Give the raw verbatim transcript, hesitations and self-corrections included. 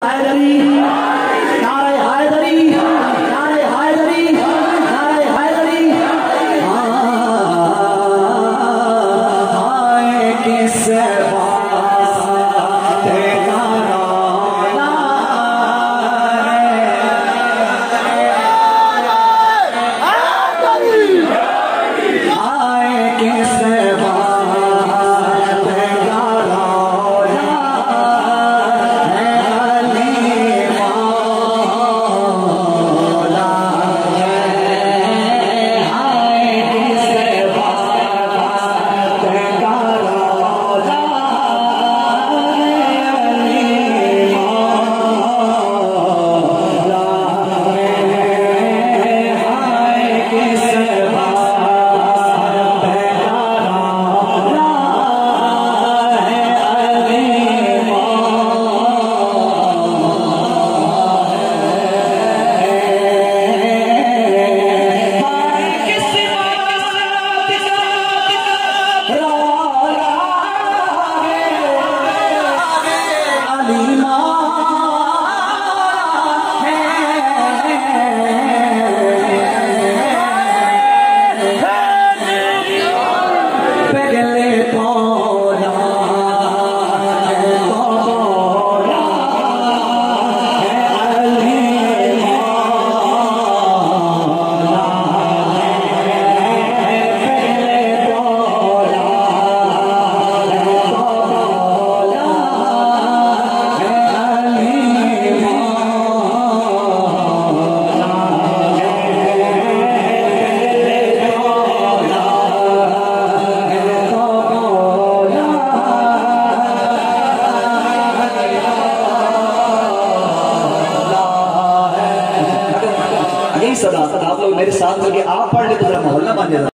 हैदरी नारे हैदरी नारे हैदरी नारे हैदरी हाय किस सदा आप लोग मेरे साथ होंगे, आप पढ़ ले तो मोहल्ला बन जाएगा।